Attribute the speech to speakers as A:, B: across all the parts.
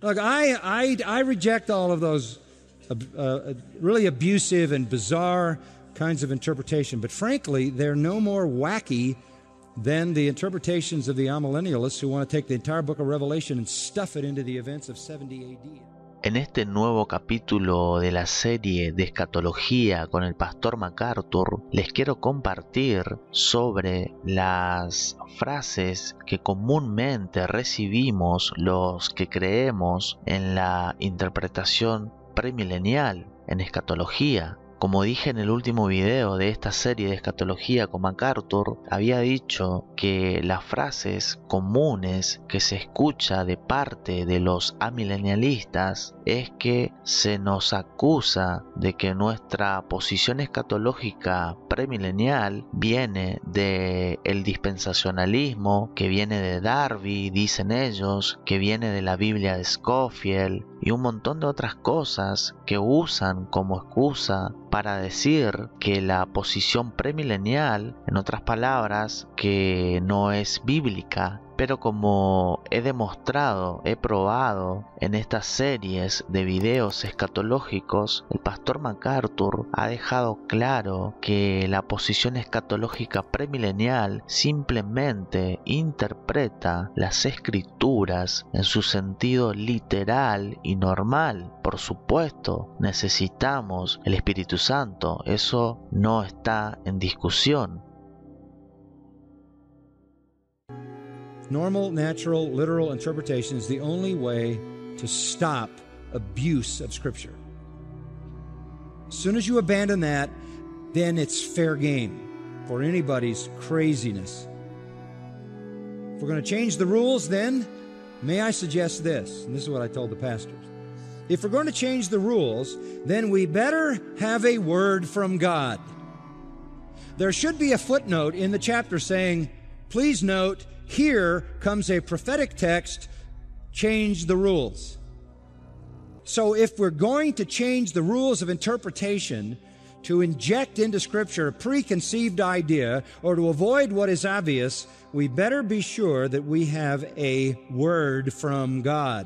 A: Look, I reject all of those really abusive and bizarre kinds of interpretation, but frankly, they're no more wacky than the interpretations of the amillennialists who want to take the entire book of Revelation and stuff it into the events of 70 AD.
B: En este nuevo capítulo de la serie de escatología con el pastor MacArthur, les quiero compartir sobre las frases que comúnmente recibimos los que creemos en la interpretación premilenial en escatología. Como dije en el último video de esta serie de escatología con MacArthur, había dicho que las frases comunes que se escucha de parte de los amilenialistas es que se nos acusa de que nuestra posición escatológica premilenial viene del dispensacionalismo, que viene de Darby, dicen ellos, que viene de la Biblia de Scofield y un montón de otras cosas que usan como excusa para decir que la posición premilenial, en otras palabras, que no es bíblica. Pero como he demostrado, he probado en estas series de videos escatológicos, el pastor MacArthur ha dejado claro que la posición escatológica premilenial simplemente interpreta las escrituras en su sentido literal y normal. Por supuesto, necesitamos el Espíritu Santo, eso no está en discusión.
A: Normal, natural, literal interpretation is the only way to stop abuse of Scripture. As soon as you abandon that, then it's fair game for anybody's craziness. If we're going to change the rules, then may I suggest this, and this is what I told the pastors. If we're going to change the rules, then we better have a word from God. There should be a footnote in the chapter saying, please note, here comes a prophetic text, change the rules. So if we're going to change the rules of interpretation to inject into Scripture a preconceived idea or to avoid what is obvious, we better be sure that we have a word from God.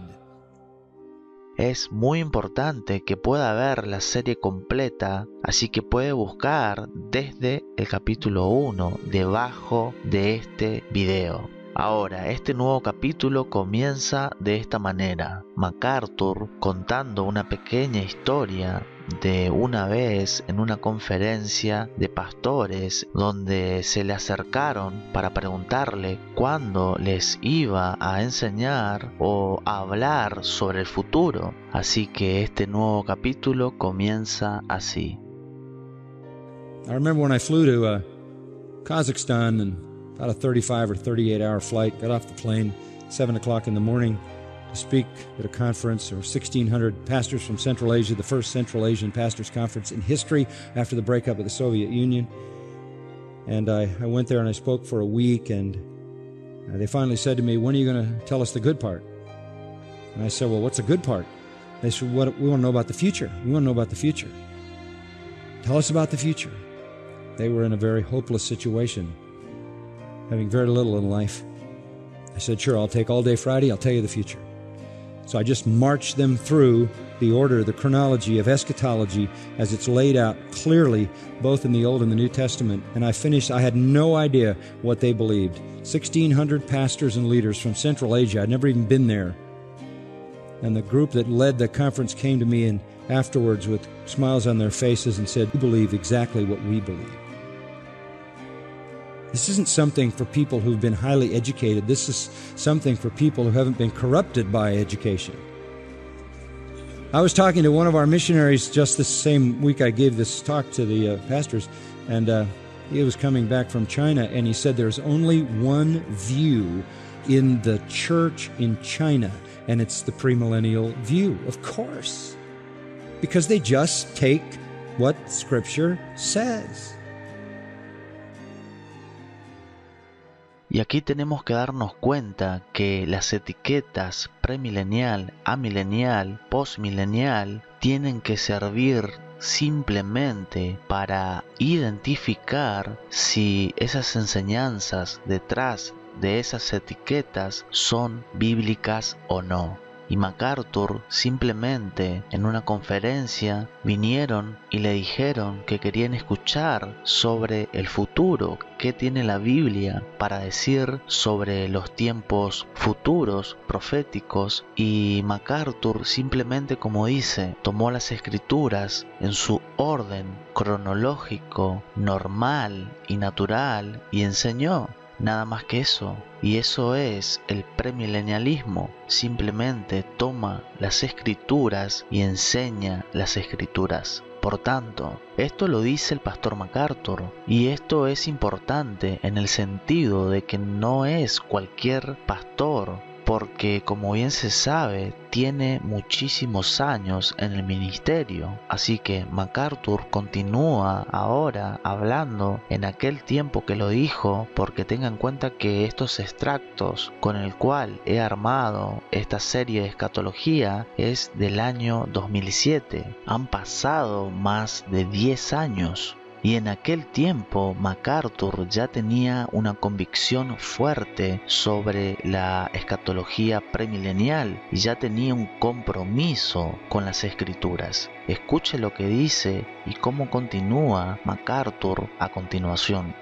B: Es muy importante que pueda ver la serie completa, así que puede buscar desde el capítulo 1 debajo de este video. Ahora, este nuevo capítulo comienza de esta manera. MacArthur contando una pequeña historia de una vez en una conferencia de pastores donde se le acercaron para preguntarle cuándo les iba a enseñar o a hablar sobre el futuro. Así que este nuevo capítulo comienza así.
A: I remember when I flew to Kazakhstan and about a 35 or 38 hour flight, got off the plane 7 o'clock in the morning to speak at a conference. There were 1,600 pastors from Central Asia, the first Central Asian Pastors Conference in history after the breakup of the Soviet Union. And I went there and I spoke for a week, and they finally said to me, when are you going to tell us the good part? And I said, well, what's the good part? They said, we want to know about the future. We want to know about the future. Tell us about the future. They were in a very hopeless situation, having very little in life. I said, sure, I'll take all day Friday, I'll tell you the future. So I just marched them through the order, the chronology of eschatology as it's laid out clearly both in the Old and the New Testament. And I finished, I had no idea what they believed. 1,600 pastors and leaders from Central Asia. I'd never even been there. And the group that led the conference came to me and afterwards with smiles on their faces and said, we believe exactly what we believe. This isn't something for people who've been highly educated. This is something for people who haven't been corrupted by education. I was talking to one of our missionaries just this same week I gave this talk to the pastors, and he was coming back from China, and he said there's only one view in the church in China, and it's the premillennial view, of course, because they just take what Scripture says.
B: Y aquí tenemos que darnos cuenta que las etiquetas premilenial, amilenial, postmilenial tienen que servir simplemente para identificar si esas enseñanzas detrás de esas etiquetas son bíblicas o no. y MacArthur simplemente en una conferencia vinieron y le dijeron que querían escuchar sobre el futuro, qué tiene la Biblia para decir sobre los tiempos futuros, proféticos, y MacArthur simplemente, como dice, tomó las escrituras en su orden cronológico, normal y natural y enseñó. Nada más que eso. Y eso es el premilenialismo. Simplemente toma las escrituras y enseña las escrituras. Por tanto, esto lo dice el pastor MacArthur, y esto es importante en el sentido de que no es cualquier pastor, porque como bien se sabe, tiene muchísimos años en el ministerio. Así que MacArthur continúa ahora hablando en aquel tiempo que lo dijo, porque tenga en cuenta que estos extractos con el cual he armado esta serie de escatología es del año 2007. Han pasado más de 10 años. Y en aquel tiempo MacArthur ya tenía una convicción fuerte sobre la escatología premilenial y ya tenía un compromiso con las escrituras. Escuche lo que dice y cómo continúa MacArthur a continuación.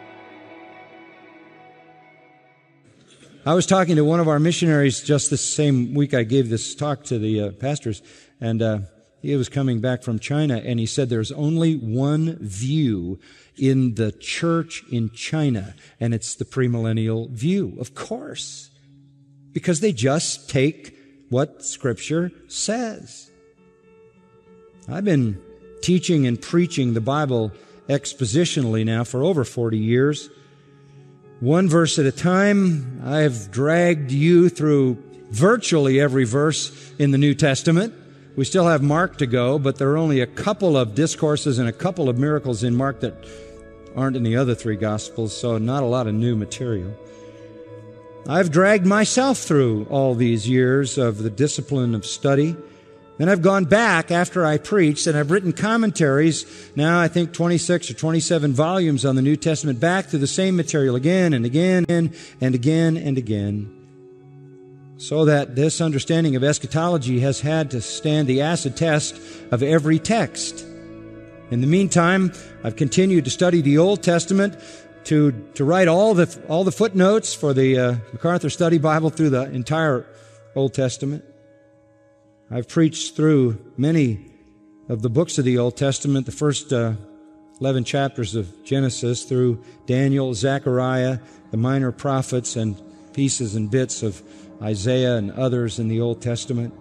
A: I was talking to one of our missionaries just this same week. I gave this talk to the pastors, and he was coming back from China, and he said there's only one view in the church in China, and it's the premillennial view. Of course, because they just take what Scripture says. I've been teaching and preaching the Bible expositionally now for over 40 years. One verse at a time. I've dragged you through virtually every verse in the New Testament. We still have Mark to go, but there are only a couple of discourses and a couple of miracles in Mark that aren't in the other three Gospels, so not a lot of new material. I've dragged myself through all these years of the discipline of study. Then I've gone back after I preached, and I've written commentaries, now I think 26 or 27 volumes on the New Testament, back through the same material again and again and again and again. So that this understanding of eschatology has had to stand the acid test of every text. In the meantime, I've continued to study the Old Testament, to write all the footnotes for the MacArthur Study Bible through the entire Old Testament. I've preached through many of the books of the Old Testament, the first 11 chapters of Genesis, through Daniel, Zechariah, the minor prophets, and pieces and bits of Isaiah and others in the Old Testament.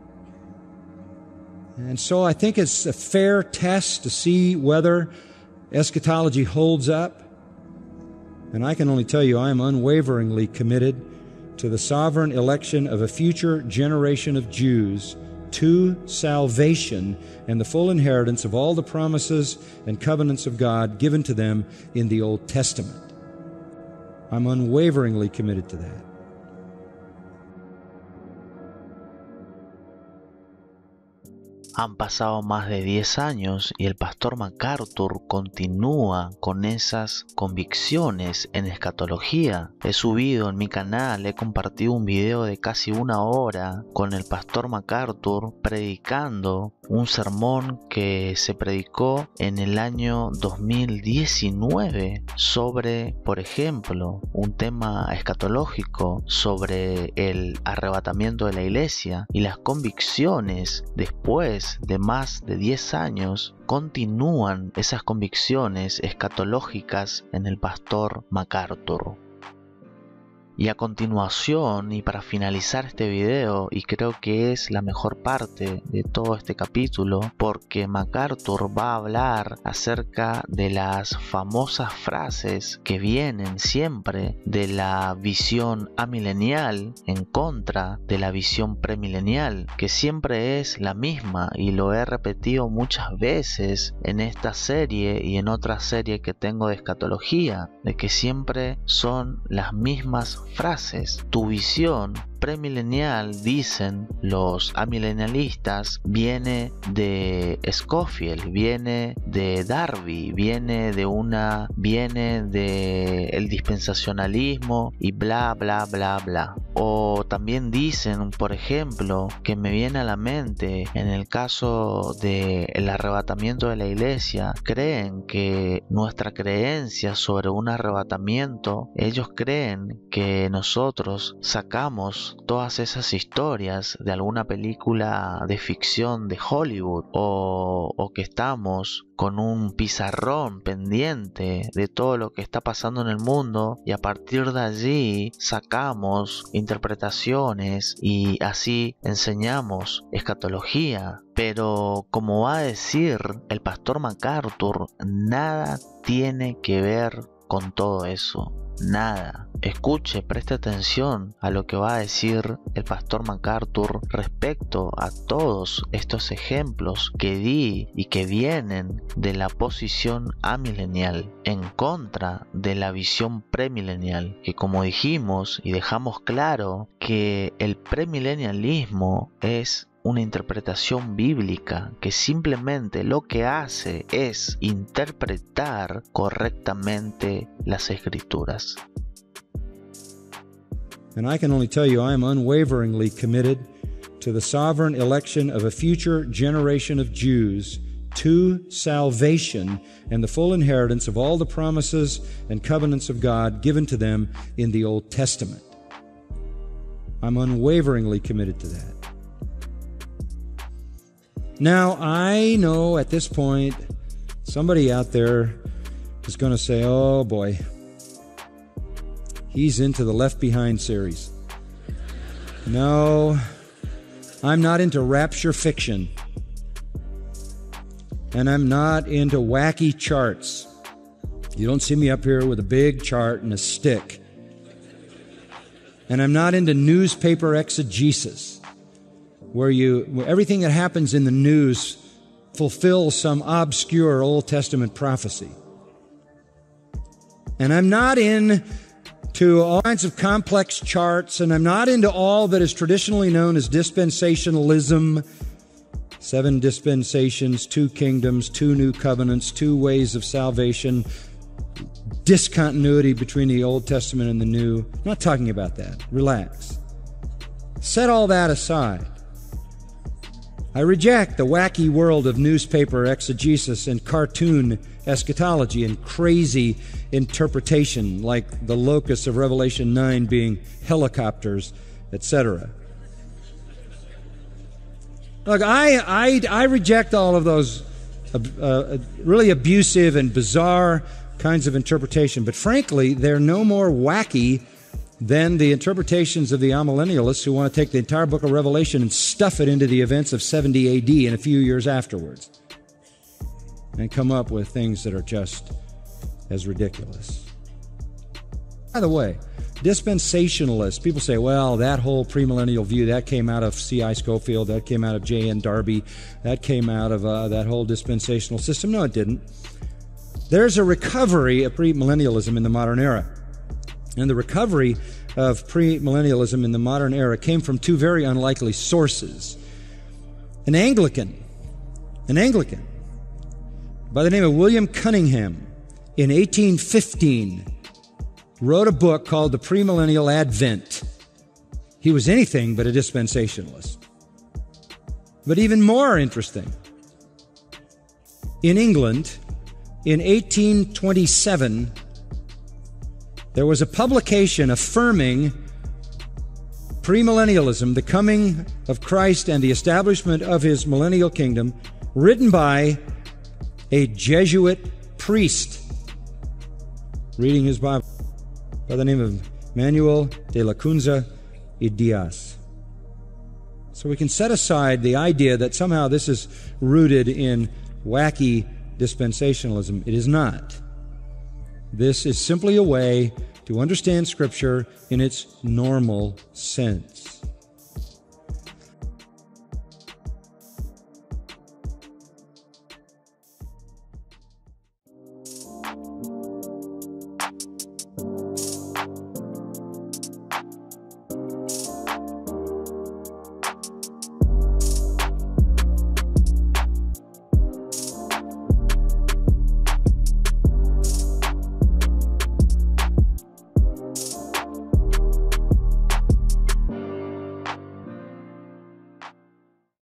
A: And so I think it's a fair test to see whether eschatology holds up. And I can only tell you I am unwaveringly committed to the sovereign election of a future generation of Jews to salvation and the full inheritance of all the promises and covenants of God given to them in the Old Testament. I'm unwaveringly committed to that.
B: Han pasado más de 10 años y el pastor MacArthur continúa con esas convicciones en escatología. He subido en mi canal, he compartido un video de casi 1 hora con el pastor MacArthur predicando un sermón que se predicó en el año 2019 sobre, por ejemplo, un tema escatológico sobre el arrebatamiento de la iglesia, y las convicciones después de más de 10 años continúan esas convicciones escatológicas en el pastor MacArthur. Y a continuación, y para finalizar este video, y creo que es la mejor parte de todo este capítulo, porque MacArthur va a hablar acerca de las famosas frases que vienen siempre de la visión amilenial en contra de la visión premilenial, que siempre es la misma, y lo he repetido muchas veces en esta serie y en otra serie que tengo de escatología, de que siempre son las mismas frases. Tu visión premilenial, dicen los amilenialistas, viene de Scofield, viene de Darby, viene de el dispensacionalismo y bla bla bla bla. O también dicen, por ejemplo, que me viene a la mente en el caso del arrebatamiento de la iglesia, creen que nuestra creencia sobre un arrebatamiento, ellos creen que nosotros sacamos todas esas historias de alguna película de ficción de Hollywood, o que estamos con un pizarrón pendiente de todo lo que está pasando en el mundo y a partir de allí sacamos interpretaciones y así enseñamos escatología. Pero como va a decir el pastor MacArthur, nada tiene que ver con todo eso. Nada. Escuche, preste atención a lo que va a decir el pastor MacArthur respecto a todos estos ejemplos que di y que vienen de la posición amilenial en contra de la visión premilenial, que como dijimos y dejamos claro que el premilenialismo es una interpretación bíblica que simplemente lo que hace es interpretar correctamente las escrituras.
A: And I can only tell you I am unwaveringly committed to the sovereign election of a future generation of Jews to salvation and the full inheritance of all the promises and covenants of God given to them in the Old Testament. I'm unwaveringly committed to that. Now, I know at this point, somebody out there is going to say, oh boy, he's into the Left Behind series. No, I'm not into rapture fiction. And I'm not into wacky charts. You don't see me up here with a big chart and a stick. And I'm not into newspaper exegesis, where everything that happens in the news fulfills some obscure Old Testament prophecy. And I'm not into all kinds of complex charts, and I'm not into all that is traditionally known as dispensationalism. 7 dispensations, 2 kingdoms, 2 new covenants, 2 ways of salvation, discontinuity between the Old Testament and the New. I'm not talking about that. Relax. Set all that aside. I reject the wacky world of newspaper exegesis and cartoon eschatology and crazy interpretation like the locus of Revelation 9 being helicopters, etc. Look, I reject all of those really abusive and bizarre kinds of interpretation, but frankly, they're no more wacky than the interpretations of the amillennialists who want to take the entire book of Revelation and stuff it into the events of 70 AD and a few years afterwards and come up with things that are just as ridiculous. By the way, dispensationalists, people say, well, that whole premillennial view, that came out of C.I. Scofield, that came out of J.N. Darby, that came out of that whole dispensational system. No, it didn't. There's a recovery of premillennialism in the modern era. And the recovery of premillennialism in the modern era came from 2 very unlikely sources. An Anglican by the name of William Cunningham in 1815 wrote a book called The Premillennial Advent. He was anything but a dispensationalist. But even more interesting, in England, in 1827, there was a publication affirming premillennialism, the coming of Christ and the establishment of his millennial kingdom, written by a Jesuit priest reading his Bible by the name of Manuel de Lacunza y Diaz. So we can set aside the idea that somehow this is rooted in wacky dispensationalism. It is not. This is simply a way to understand Scripture in its normal sense.